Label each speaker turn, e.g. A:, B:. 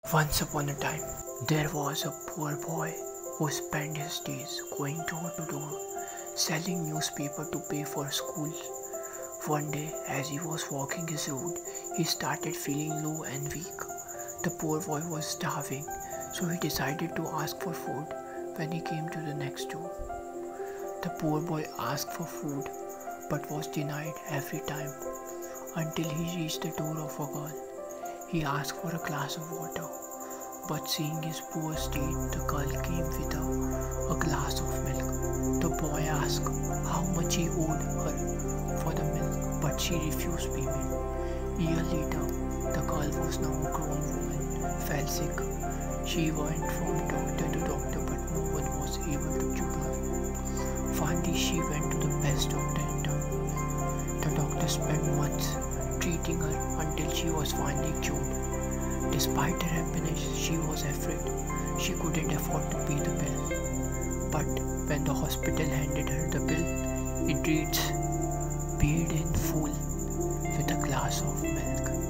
A: Once upon a time, there was a poor boy who spent his days going door to door selling newspaper to pay for school. One day, as he was walking his road, he started feeling low and weak. The poor boy was starving, so he decided to ask for food when he came to the next door. The poor boy asked for food but was denied every time until he reached the door of a girl. He asked for a glass of water, but seeing his poor state, the girl came with a glass of milk. The boy asked how much he owed her for the milk, but she refused payment. A year later, the girl was now a grown woman, fell sick. She went from doctor to doctor, but no one was able to cure her. Finally, she went to the best doctor in town. The doctor spent months treating her until she was finally cured. Despite her happiness, she was afraid she couldn't afford to pay the bill. But when the hospital handed her the bill, it reads, paid in full with a glass of milk.